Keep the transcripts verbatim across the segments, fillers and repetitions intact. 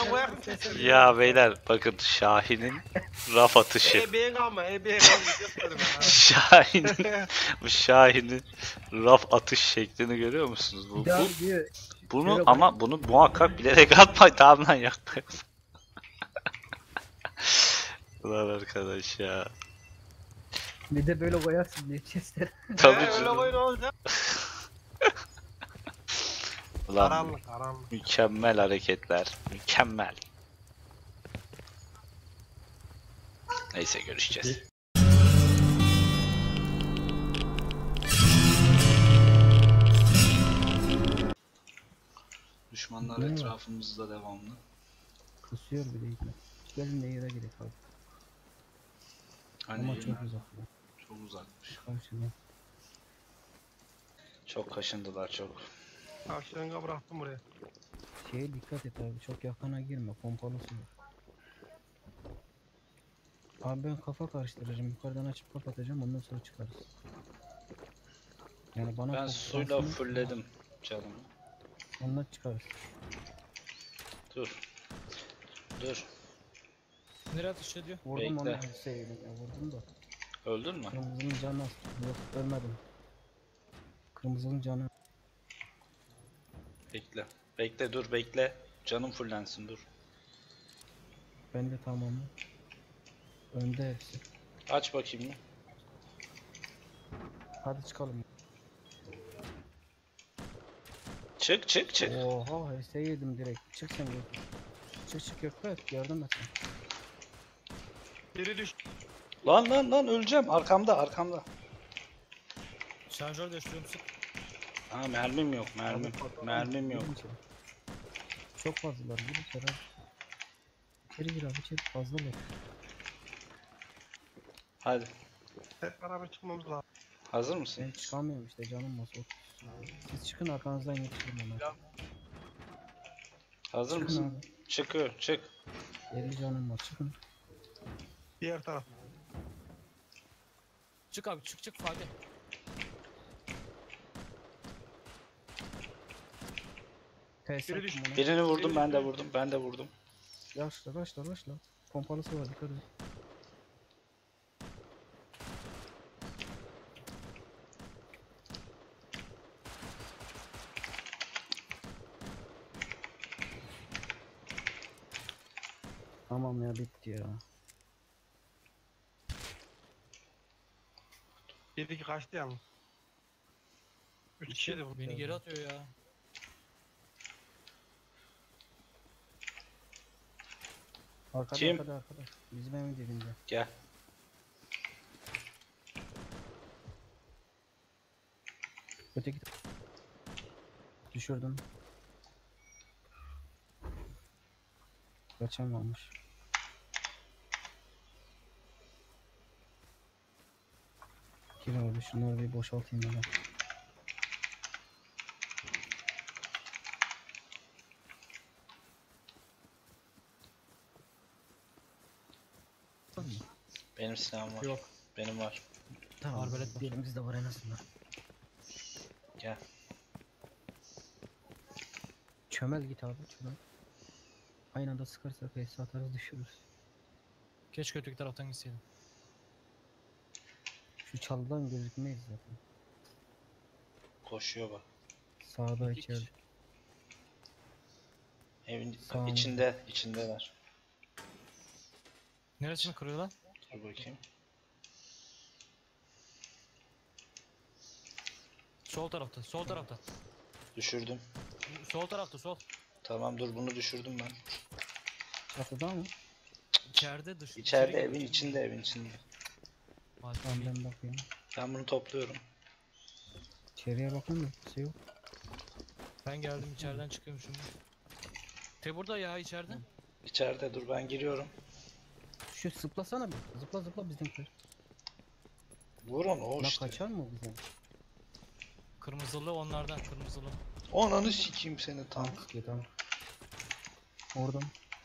koyar mısın sen? Ya beyler bakın Şahin'in raf atışı. E B'ye kalma, E B'ye kalma. Gösterdim ben. Şahin'in bu Şahin'in raf atış şeklini görüyor musunuz? Bu, Bir daha bu diyor. bunu şöyle ama bunu muhakkak bilerek atmayın. Tamam lan yapmayın. Ulan arkadaş ya. Bir de böyle koyarsın diye chestler. Tabii He, öyle canım. koyun olacak. Ulan Karanlık, karanlık. mükemmel hareketler. Mükemmel. Neyse görüşeceğiz. Düşmanlar Ne var? etrafımızda devamlı. Kusuyor bir de ikna. Gelin de yere gerek abi. Hani Ama yine çok uzak. ya. çok uzakmış. Karşıda. Çok kaşındılar çok. Aşırınga bıraktım buraya. Şeye dikkat et abi. Çok yakına girme. Pompalısı var. Abi ben kafa karıştıracağım. Yukarıdan açıp kapatacağım. Ondan sonra çıkarız. Yani bana Ben fokuslansın, suyla fullledim canımı. ondan çıkarız. Dur. Dur. Nereye atış ediyor? Vurdum onu Bekle. sevdim ya. Vurdum da. Öldün mü? Kırmızının canı az. Yok ölmedim. Kırmızının canı. Bekle. Bekle dur bekle. Canım fullensin dur. Ben de tamamı. Önde hepsi. Aç bakayım bir. Hadi çıkalım. Çık çık çık. Oha H S yedim direkt. Çık sen gel. Çık çık Gökberk yardım et. Biri düş. Lan lan lan öleceğim. Arkamda arkamda. Şarjör değiştiriyorum sık. Ha mermim yok mermim. Mermim yok. Çok fazlalar. Gir içeri abi. İçeri gir abi içeri fazlalar. Hadi. Hep beraber çıkmamız lazım. Hazır mısın? Ben çıkamıyorum işte canım var. Siz çıkın arkanızdan yetişirim hemen. Hazır Çıkın mısın? abi. Çıkıyor çık. elli canım var çıkın. Diğer taraf. Çık abi çık çık Fatih. Test Biri düş- ettim ona. Birini vurdum ben de vurdum ben de vurdum. Yaşla başla başla. Pompalısı var dikkat et. Tamam ya bitti ya. Biri kaçtı yalnız. Üç kişiydi bu. Beni geri atıyor ya. Arkada Kim? arkada arkada. Bizim evin dibinde. Gel. Öteki düşürdüm. Kaçamamış. Gir abi şunları bir boşaltayım ben. Benim silahım var. Yok. Benim var. Tamam. Arbalet var. Elimizde var en azından. Gel. Çömel git abi çömel. Aynı anda sıkarsak hepsi atarız düşürürüz. Keşke öteki taraftan gitseydim. Şu çalıdan gözükmeyiz zaten. Koşuyor bak. Sağda İki içeride. kişi. Evin Sağ ol. içinde içindeler. Neresini kırıyor lan? Dur bakayım. Sol tarafta, sol tarafta. Düşürdüm. Sol tarafta, sol. Tamam dur bunu düşürdüm ben. Çatıda mı? İçeride dış. İçeride içeri evin giriyor. içinde evin içinde. Fatih Tamam Bey. ben bakayım. Ben bunu topluyorum. İçeriye bakın da bir şey yok. Ben geldim içeriden çıkıyorum şimdi. Te burada ya içeride. İçeride dur ben giriyorum. Şu zıplasana bir. Zıpla zıpla bizimkiler. Vur onu o La işte. kaçar mı o bizden? Kırmızılı onlardan, kırmızılı. Onanı sikeyim seni tam. Tamam sıkıyor tamam. Oradan.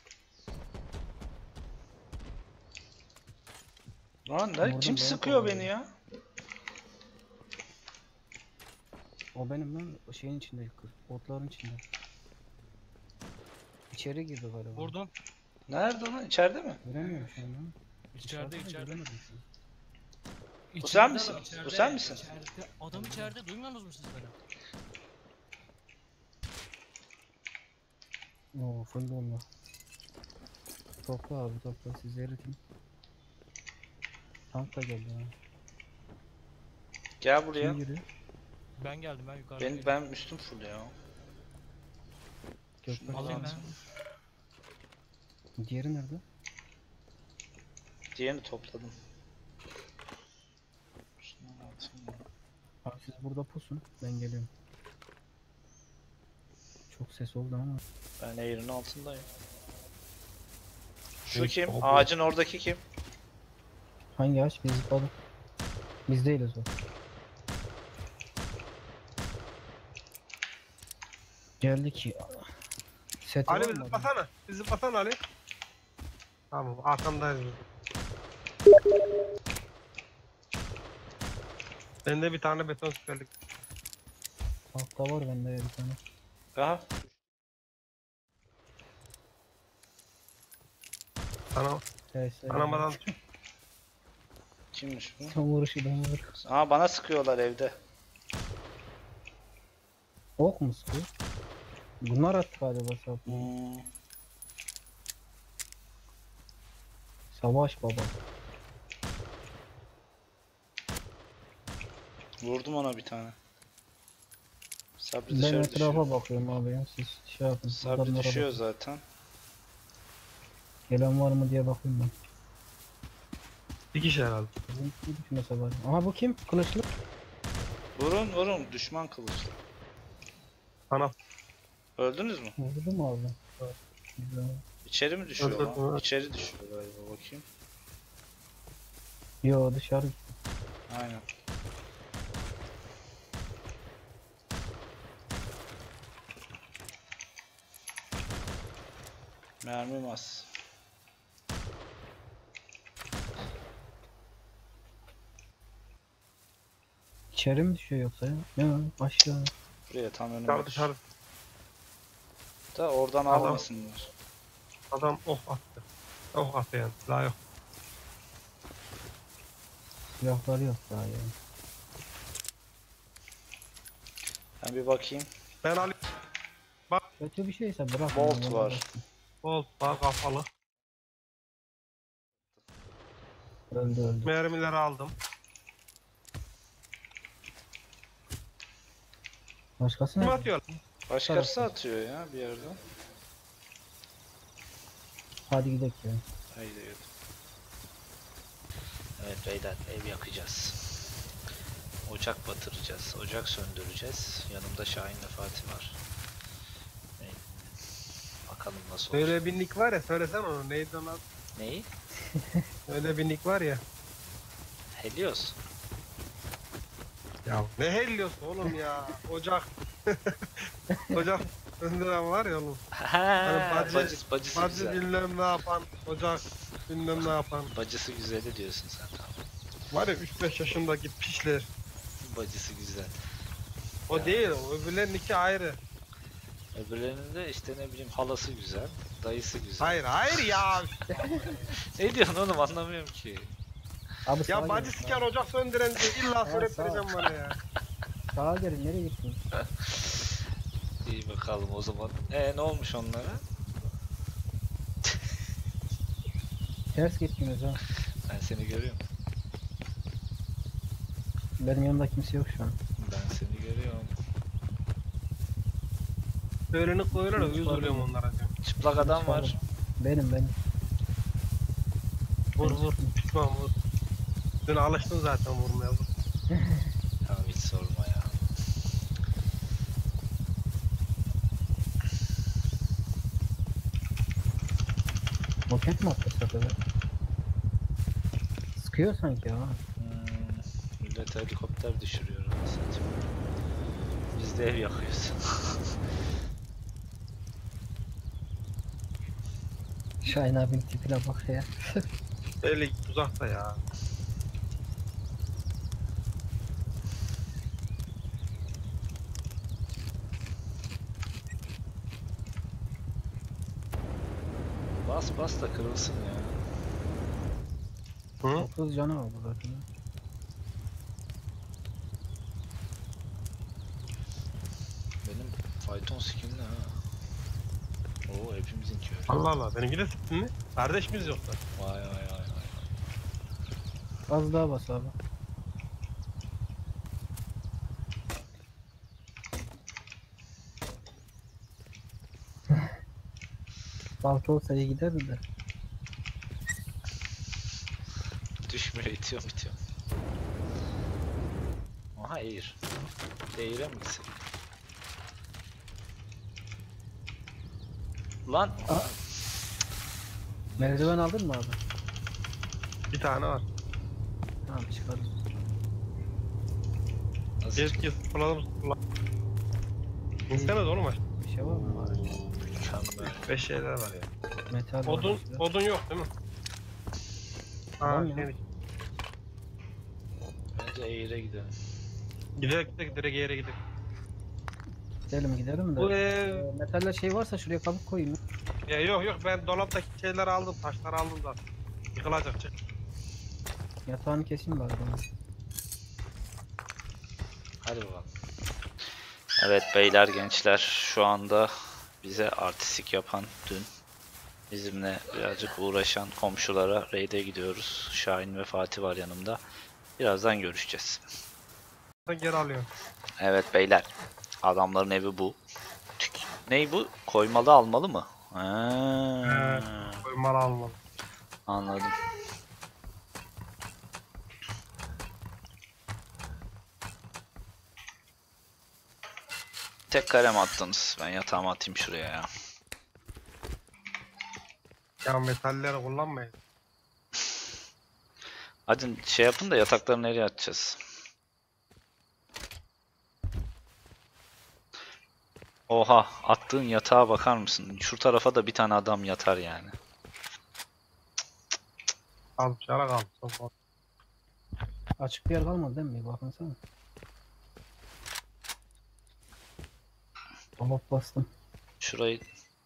Lan lan Oradan kim beni sıkıyor kovalıyor. beni ya? O benim lan o şeyin içinde. Otların içinde. İçeri girdi galiba. Vurdum. Nerede lan? İçeride mi? Göremiyorum şu an lan. İçeride Dışarıda da içeride. göremedim şu an. Bu İçeride sen adam, misin? Bu içeride, sen misin? içeride. Adam içeride. Duymuyorsunuz mu siz beni? Oo full bomba. Topla abi topla siz eritin. Tank da geldi ha. Gel Kim buraya. giriyor? Ben geldim ben yukarıda. Ben, ben üstüm full ya. Gökmen. Alayım Lazım. ben. Diğeri nerede? Diğerini topladım. Şunları atayım ya. Abi siz burada pusun. Ben geliyorum. Çok ses oldu ama. Ben eğrinin altındayım. Şu Evet, kim? abi. Ağacın oradaki kim? Hangi ağaç? Biz zıpladık. Biz değiliz o. Geldik ya. Set Ali var bir mı? zıplasana. Bir zıplasana Ali. Tamam arkamdayız. biz. Bende bir tane beton süperlik. Altta var bende bir tane. Aha. Sana Evet, evet. anamadan Kimmiş bu? Tam vuruşu tam vur. Aa bana sıkıyorlar evde. Ok mu sıkıyor? Bunlar attı galiba sağ. Hmm. Savaş baba. Vurdum ona bir tane. Sabri Ben dışarı etrafa düşüyor. bakıyorum abi ya. Siz şey yapın. Sabri adamlara düşüyor bakın. zaten. Gelen var mı diye bakayım ben. bir kişi herhalde. Bizim kim düşmese var. Aha bu kim? Kılıçlı. Vurun vurun düşman kılıçlı. Sana Öldünüz mü? Vurdu mu abi? Güzel. İçeri mi düşüyor Öldürdüm, lan? evet. İçeri düşüyor galiba bakayım. Yo dışarı. Aynen. Mermim az. İçeri mi düşüyor yoksa ya? Ya aşağı. Buraya tam önüme dışarı düş. dışarı. Da oradan Adam. almasınlar. Adam oh attı. Oh attı yani. Daha yok. Silahları yok daha ya. Ben bir bakayım. Ben Ali Kötü bir şeyse bırak. Bolt onu, var. bırak. Bolt var kafalı. Öldü öldü. Mermileri aldım. Başkası Kim ne? atıyor? Başkası Tarafı. atıyor ya bir yerden. Hadi gidelim ya. Haydi gidelim. Evet beyler ev yakacağız. Ocak batıracağız. Ocak söndüreceğiz. Yanımda Şahin'le Fatih var. Evet. Bakalım nasıl olacak. Öyle bir nick var ya söylesene onu. Neydi onun adı? Neyi? Öyle bir nick var ya. Helios. Ya ne helliyorsun oğlum ya. Ocak. Ocak söndüren var ya oğlum. Ha, bacı- bacısı, bacısı Bacı güzel. bilmem ne yapan. Ocak bilmem ne yapan. Bacısı güzeli diyorsun sen tamam. Var ya üç beş yaşındaki pişler. Bacısı güzel. O Ya. değil o. Öbürlerin iki ayrı. Öbürlerinin de işte ne bileyim halası güzel, dayısı güzel. Hayır hayır ya. Ne diyorsun oğlum anlamıyorum ki. Abi sağa Ya bacı gelin, siker sağa. ocak söndüren diye illa Ha, söylettireceğim bana ya. Sağa gelin nereye gittiniz? İyi bakalım o zaman. E ne olmuş onlara? Ters gittiniz ha. Ben seni görüyorum. Benim yanımda kimse yok şu an. Ben seni görüyorum. Öğleni koyuyorlar da uyuz oluyorum onlara diyorum. Çıplak adam var. Benim benim. Vur vur. Pişman vur. Dün alıştın zaten vurmaya vur. Tamam hiç sorma ya. Roket mi attı sefer? Sıkıyor sanki ha. Hmm, millet helikopter düşürüyor anasını satayım. Biz de ev yakıyoruz. Şahin abinin tipine bak ya. Öyle uzakta ya. Bas bas da kırılsın ya. Hı? otuz canı var bu zaten. Benim fayton skinli ha. Oo hepimizinki öyle. Allah Allah. Benimki de sıktın mı? Kardeş miyiz yoksa? Vay vay vay vay. Az daha bas abi. Balta olsa iyi giderdi de. Düşmüyor, itiyorum itiyorum. Aha eğir. Eğire mi gitsek? Lan! Aa. Merdiven aldın mı abi? Bir tane var. Tamam çıkardım. Nasıl Gez gez. Kullanalım. Kullan. İnstemez oğlum aşağı. Bir şey var mı abi? mükemmel. Beş şeyler var ya. Metal var Odun, işte. odun yok değil mi? Ha, Tamam ya. şey, Bence eğire gidelim. gidelim gidelim direkt yere gidelim. Gidelim gidelim de. Bu ev... Ee, metaller şey varsa şuraya kabuk koyayım. Ya yok yok ben dolaptaki şeyleri aldım, taşları aldım da. Yıkılacak çık. Yatağını keseyim bari bana. Hadi bakalım. Evet beyler gençler şu anda bize artistik yapan dün bizimle birazcık uğraşan komşulara raid'e gidiyoruz. Şahin ve Fatih var yanımda. Birazdan görüşeceğiz. Sen geri alıyorum. Evet beyler. Adamların evi bu. Tük. Ney bu? Koymalı almalı mı? Ha, Evet. Koymalı almalı. anladım. Tek kare mi attınız? Ben yatağımı atayım şuraya ya. Ya metalleri kullanmayın. Hadi şey yapın da yatakları nereye atacağız? Oha, attığın yatağa bakar mısın? Şu tarafa da bir tane adam yatar yani. Az dışarı kaldı. Çok Açık bir yer kalmadı değil mi? Bakın sana. Dolap bastım. Şurayı...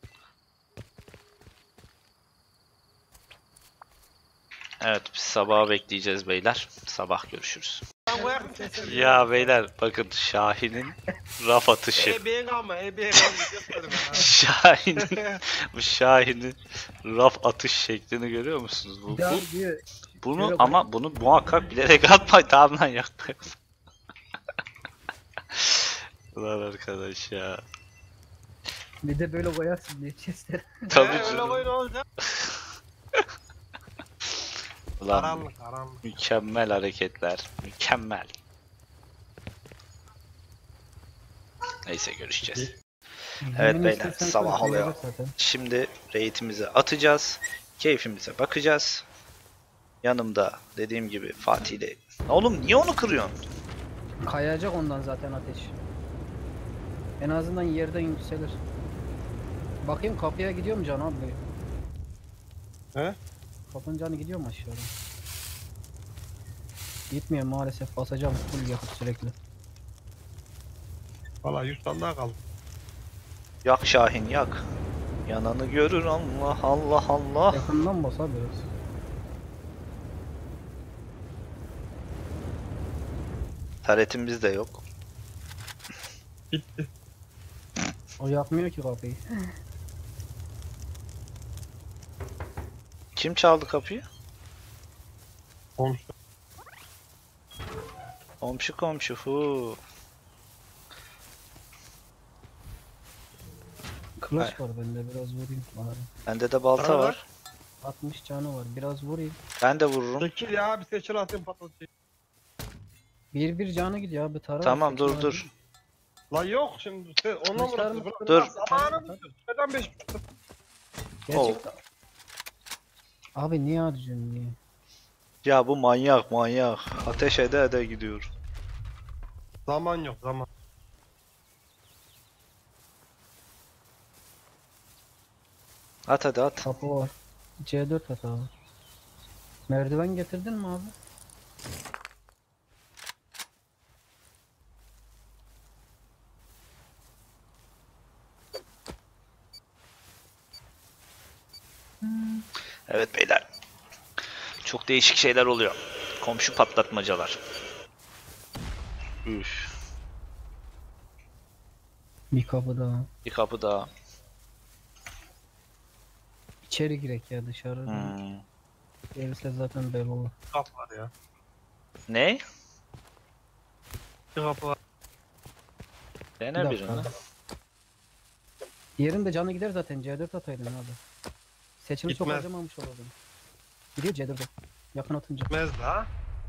Evet, biz sabaha bekleyeceğiz beyler. Sabah görüşürüz. Ben koyarım sesini. Ya beyler bakın Şahin'in raf atışı. E beğen kalma, e beğen kalma. Gösterdim ben. Şahin'in bu Şahin'in raf atış şeklini görüyor musunuz? Bu, Bir daha bu diyor. bunu Şöyle ama bunu muhakkak bilerek atma tamam lan yapma. Ulan arkadaş ya. Bir de böyle koyarsın diye chestler. Tabii Ee, öyle canım. koyun olacak. Ulan Karanlık, karanlık. mükemmel hareketler. Mükemmel. Neyse görüşeceğiz. Evet Yemin beyler, istersen sabah koy, oluyor. koyarız zaten. Şimdi raid'imizi atacağız. Keyfimize bakacağız. Yanımda dediğim gibi Fatih ile. Oğlum niye onu kırıyorsun? Kayacak ondan zaten ateş. En azından yerden yükselir. Bakayım kapıya gidiyor mu Can abi? He? Kapının canı gidiyor mu aşağıya? Gitmiyor maalesef. Basacağım full yakıp sürekli. Valla yüz tane daha kaldı. Yak Şahin yak. Yananı görür Allah Allah Allah. Yakından bas abi biraz. Taretimiz de yok. Bitti. O yakmıyor ki kapıyı. Kim çaldı kapıyı? Komşu. Komşu komşu hu. Kılıç var bende biraz vurayım bari. Bende de balta Bana var. altmış canı var biraz vurayım. Ben de vururum. Çekil ya bir seçil atayım patlatayım. Bir bir canı gidiyor abi tara. Tamam dur sekiz dur. Lan yok şimdi sen onunla mı Kılıçlar uğraşıyorsun? mı? Dur. Zamanı mı? Neden beş buçuk? Gerçekten. Abi niye harcıyorsun niye? Ya bu manyak manyak. Ateş ede ede gidiyor. Zaman yok zaman. At hadi at. Kapı var. C dört hata var. Merdiven getirdin mi abi? Evet beyler. Çok değişik şeyler oluyor. Komşu patlatmacalar. Üf. Bir kapı daha. Bir kapı daha. İçeri girek ya dışarıda. Hmm. Gelirse zaten belli olur. Kapı var ya. Ne? Bir kapı var. Bir Dene dakika. birini. Diğerinin de canı gider zaten. C dört ataydın abi. Seçimi çok Gitmez. harcamamış olurdun. Gidiyor C dört'e. Yakın atınca. Gitmez daha.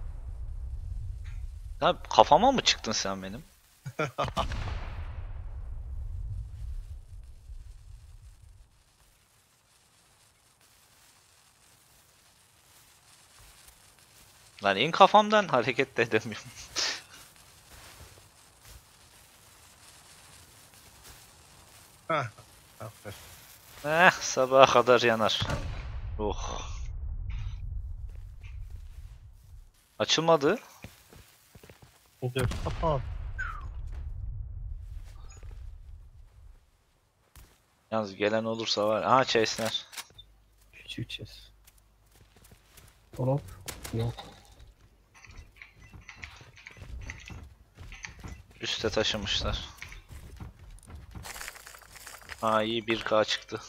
Ya kafama mı çıktın sen benim? Lan in kafamdan hareket de edemiyorum. Heh. Aferin. Eh sabaha kadar yanar. Oh. Açılmadı. Dur. Kapat. Yalnız gelen olursa var. Aha Chase'ler. Küçük çiz. Dolap. Yok. Üste taşımışlar. Ha iyi bir K çıktı.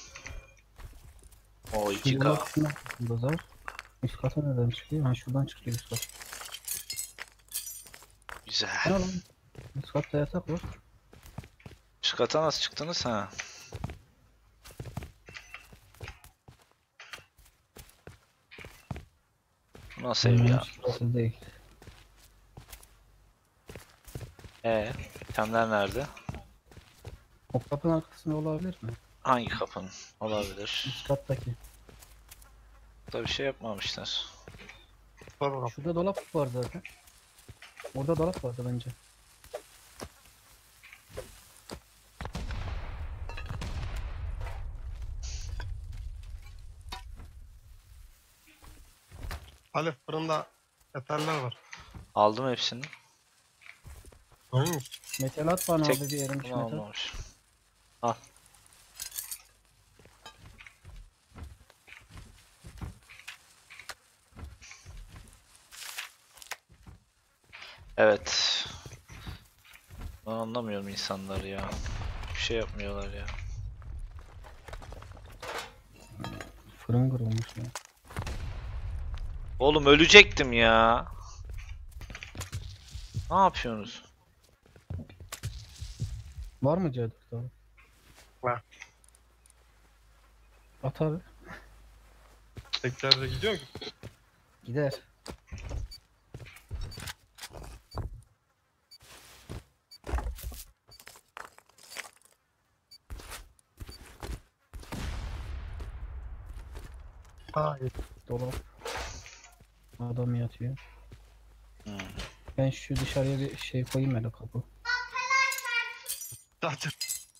O iki K. Dolap şuna. Dozar. Üst kata nereden çıkıyor? Ha şuradan çıkıyor üst kat. Güzel. Ne lan? Üst katta yatak var. Üst kata nasıl çıktınız ha? Bu nasıl ev ya? Şurası değil. Ee, itemler nerede? O kapının arkasında olabilir mi? Hangi kapının? Olabilir. Üst kattaki. Da bir şey yapmamışlar. Kapı kapı. Şurada dolap var zaten. Orada dolap vardı bence. Ali fırında yeterler var. Aldım hepsini. Hı. Metal at bana Tek- abi bir erimiş Bunu metal. almamış. Al. Evet. Ben anlamıyorum insanları ya. Bir şey yapmıyorlar ya. Fırın kırılmış ya. Oğlum ölecektim ya. Ne yapıyorsunuz? Var mı C dört abi? Var. At abi. Teklerde gidiyor ki. Gider. Hayır. Dolap. Adam yatıyor. Hmm. Ben şu dışarıya bir şey koyayım hele kapı. Zaten.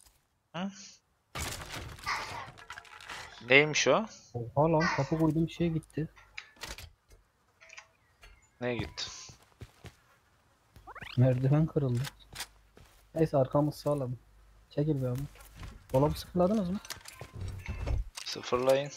Neymiş o? Oha lan kapı koyduğum şey gitti. Ne gitti? Merdiven kırıldı. Neyse arkamız sağlam. Çekil be abi. Dolabı sıfırladınız mı? Sıfırlayın.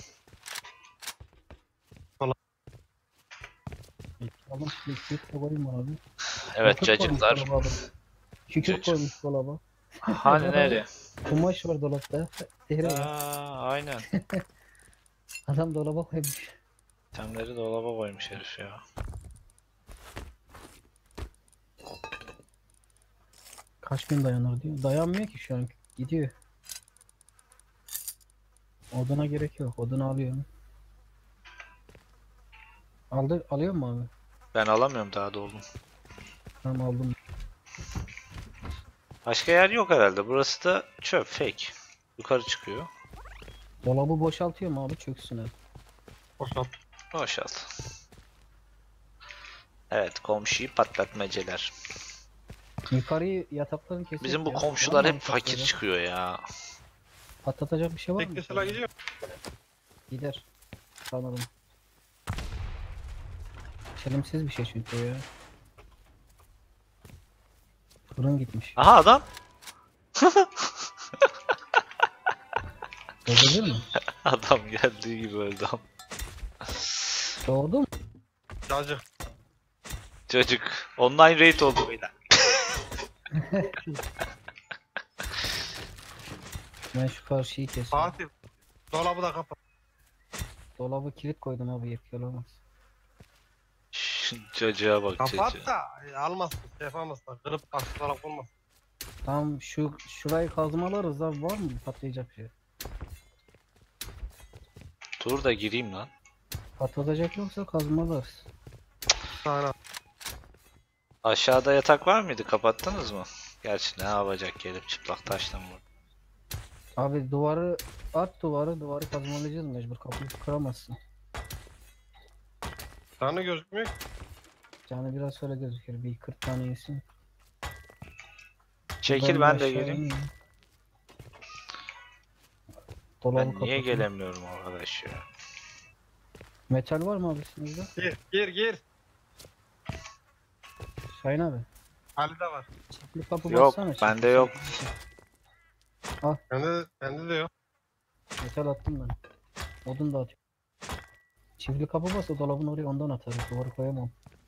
Aldım. Kükürt de koyayım abi. Evet Kükürt koymuş cacıklar. dolaba abi. Kükürt Cacık. koymuş dolaba. Hani nereye? Kumaş var dolapta. Tehre var. Aa, aynen. Adam dolaba koymuş. İtemleri dolaba koymuş herif ya. Kaç gün dayanır diyor. Dayanmıyor ki şu an. Gidiyor. Oduna gerek yok. Odunu alıyorum. Aldı, alıyor mu abi? Ben alamıyorum daha da oğlum. Tamam aldım. Başka yer yok herhalde. Burası da çöp, fake. Yukarı çıkıyor. Dolabı boşaltıyor mu abi? Çöksün abi. Boşalt. Boşalt. Evet, komşuyu patlatmaceler. Yukarıyı yatakların kesin. Bizim bu komşular hep fakir çıkıyor ya. Patlatacak bir şey var Tek mı? mesela gidiyor. Gider. Sanırım. Çelimsiz bir şey çünkü ya. Fırın gitmiş. Aha adam. Bozulur mu? Adam geldiği gibi öldü ama. Doğdu mu? Cacık. Çocuk online raid oldu beyler. Ben şu karşıyı kesiyorum. Fatih. Dolabı da kapat. Dolabı kilit koydum abi, yapıyorlar. Şu çocuğa bak Kapat çocuğa. da e, almasın, şey yapamazsın. Kırıp bak dolap olmasın. Tamam, şu şurayı kazmalarız abi, var mı patlayacak bir şey? Dur da gireyim lan. Patlatacak yoksa kazmalarız. Aynen. Aşağıda yatak var mıydı? Kapattınız mı? Gerçi ne yapacak gelip çıplak taşla mı? Abi duvarı at, duvarı duvarı kazmalayacağız mecbur, kapıyı kıramazsın. Tanrı gözükmüyor ki. Canı biraz şöyle gözükür, bir kırk tane yesin. Çekil bir ben de aşağı geleyim. ineyim. Dolabı Ben niye kapatayım. gelemiyorum arkadaş ya? Metal var mı abi üstünüzde? Gir, gir, gir. Şahin abi. Ali'de var. Çiftli kapı Yok, bassana. çiftli bende yok. kapı. Bende, bende de yok. Metal attım ben. Odun da atıyorum. Çiftli kapı bas, o dolabın oraya ondan atarız. Duvarı koyamam.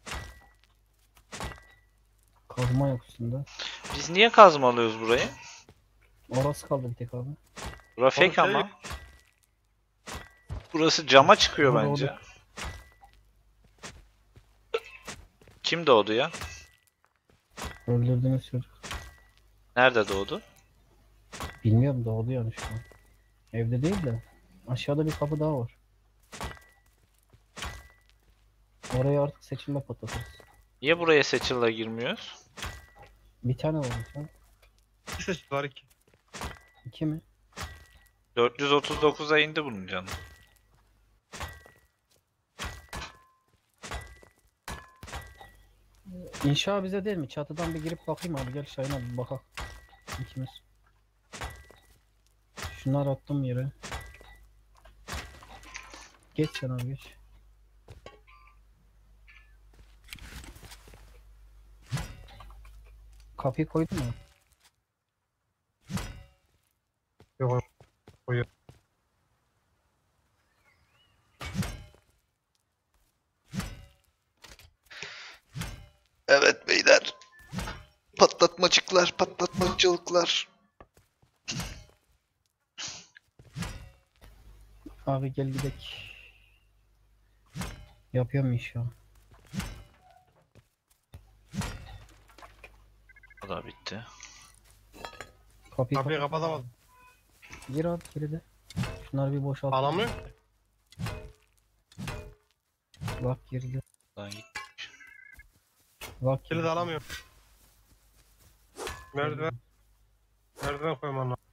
Kazma yok üstünde. Biz niye kazmalıyoruz burayı? Orası kaldı bir tek abi. Bura fake Oğlum şey- ama. Burası cama çıkıyor Burada bence. oldu. Kim doğdu ya? Öldürdüğünüz çocuk. Nerede doğdu? Bilmiyorum, doğdu yani şu an. Evde değil de. Aşağıda bir kapı daha var. Oraya artık seçilme patlatırız. Niye buraya Seçil'la girmiyoruz? Bir tane var şu an. İki seçit var iki. İki mi? dört yüz otuz dokuza indi bunun canı. İnşa bize değil mi? Çatıdan bir girip bakayım abi. Gel Şahin abi, bakalım. İkimiz. Şunları attım yere. Geç sen abi, geç. Kapıyı koydun mu? Yok. Koyuyor. Evet beyler. Patlatmacıklar, patlatmacılıklar. Abi gel gidelim. Yapıyorum iş ya. O da bitti. Kapıyı Kapıyı kapat. kapatamadım. Gir abi kilidi. Şunları bir boşalt. Alamıyor. Bak girdi. Lan git. Bak Kilit alamıyorum. Merdiven. Merdiven koymam lazım.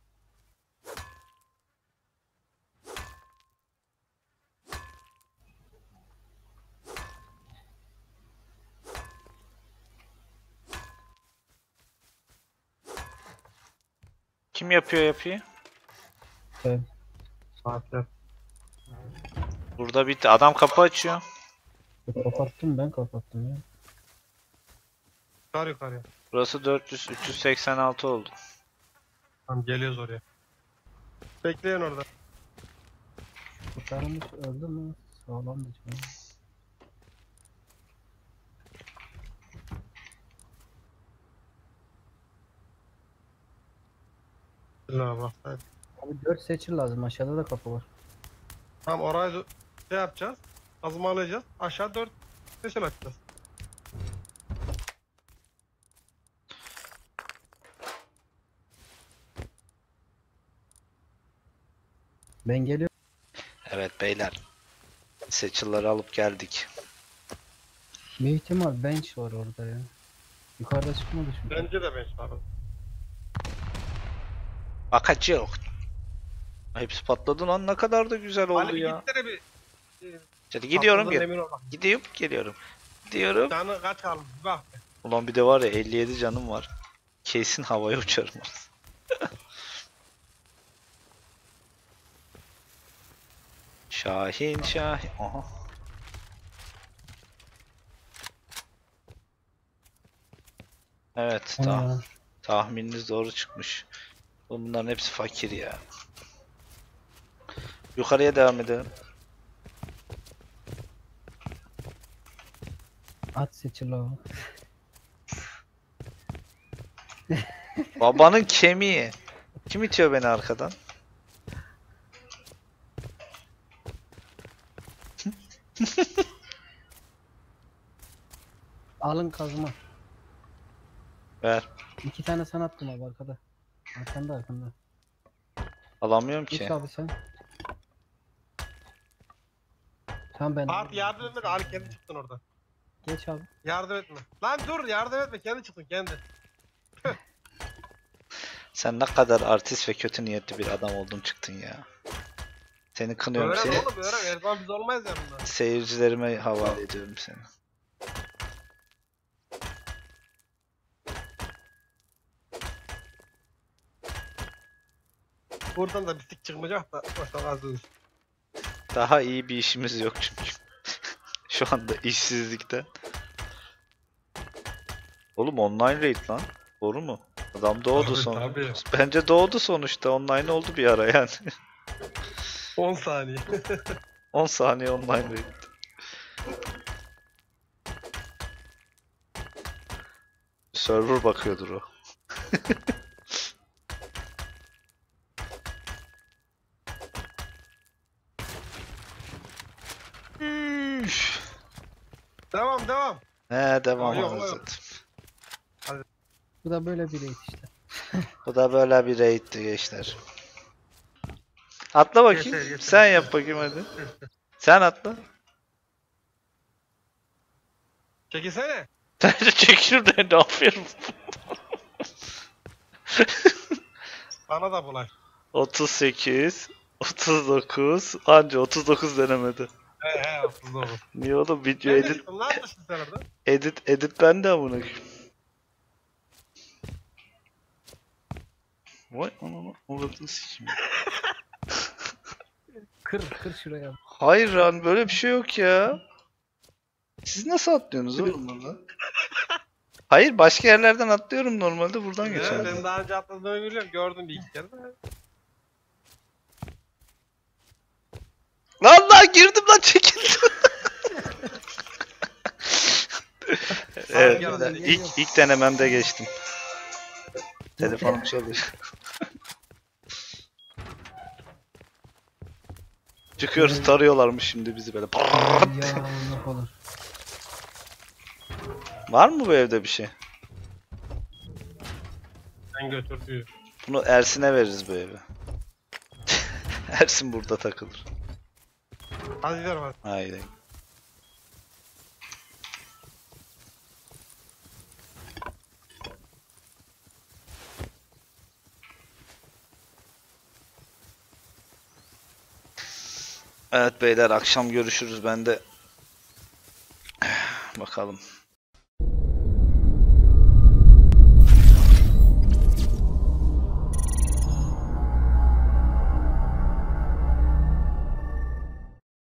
Kim yapıyor yapıyı? Ben. Saatler. Burada bitti. Adam kapı açıyor. Kapattım, ben kapattım ya. Yukarı yukarıya. Burası dört yüz üç yüz seksen altı oldu. Tamam geliyoruz oraya. Bekleyin orada. Kurtarmış öldü mü? Sağlam diyeceğim. Bismillahirrahmanirrahim. Abi dört seçil lazım. Aşağıda da kapı var. Tamam orayı da- şey yapacağız. Kazmalayacağız. Aşağı dört seçil açacağız. Ben geliyorum. Evet beyler. Seçilleri alıp geldik. Bir ihtimal bench var orada ya. Yukarıda çıkmadı çünkü. Bence de beş var. Bakacı yok. Hepsi patladı lan, ne kadar da güzel oldu Ali bir ya. gitsene bir. Hadi gidiyorum Patladın, gel. emin ol bak. Gidiyorum geliyorum. Gidiyorum. Canı kaç almış bir bak. Ulan bir de var ya elli yedi canım var. Kesin havaya uçarım. Şahin Şahin. Aha. Evet, tah Ana. tahmininiz doğru çıkmış. Bunların hepsi fakir ya. Yukarıya devam edelim. At seçil o. Babanın kemiği. Kim itiyor beni arkadan? Alın kazma. Ver. İki tane sana attım abi arkada. Arkanda arkanda. Alamıyorum Geç ki. abi sen. Tamam ben. Abi yardım etme de Ali kendi çıktın orada. Geç abi. Yardım etme. Lan dur yardım etme kendi çıktın kendi. Sen ne kadar artist ve kötü niyetli bir adam oldun çıktın ya. Seni kınıyorum. Öğren Seni oğlum öğren. Her zaman biz olmayız yanında. seyircilerime havale ediyorum seni. Buradan da bisik çıkmayacak da. Başta az olsun. Daha iyi bir işimiz yok çünkü. Şu anda işsizlikten. Oğlum online raid lan. Doğru mu? Adam doğdu Tabii, sonra. tabii. Bence doğdu sonuçta. Online oldu bir ara yani. on saniye. on saniye online raid. Server bakıyordur o. Üf. Devam devam. He devam Yok, anasını yok. satayım. Bu da böyle bir raid işte. Bu da böyle bir raid'ti gençler. Atla bakayım. Yeter, yeter. Sen yap bakayım hadi. Sen atla. Çekilsene. Sen de çek şuradan ne yapıyorum? Bana da bulay. otuz sekiz, otuz dokuz, anca otuz dokuz denemedi. He he otuz dokuz. Niye oğlum video Ne edit dedim lan dışın sen orada? edit edit bende amına koyayım. Vay anana uğradın sikeyim. Kır kır şuraya. Hayır lan böyle bir şey yok ya. Siz nasıl atlıyorsunuz oğlum burada? Hayır başka yerlerden atlıyorum normalde buradan Ya, geçiyorum. ben daha önce atladığımı biliyorum. Gördüm bir iki kere de. Lan lan girdim lan çekildim. Evet, Gel, ben gel, ilk ilk denememde geçtim. Telefonum çalıyor. Çıkıyoruz tarıyorlarmış şimdi bizi böyle. Ya Allah olur. Var mı bu evde bir şey? Ben götürdü. Bunu Ersin'e veririz bu evi. Ersin burada takılır. Hadi gidelim hadi. Haydi. Evet beyler akşam görüşürüz ben de. Bakalım.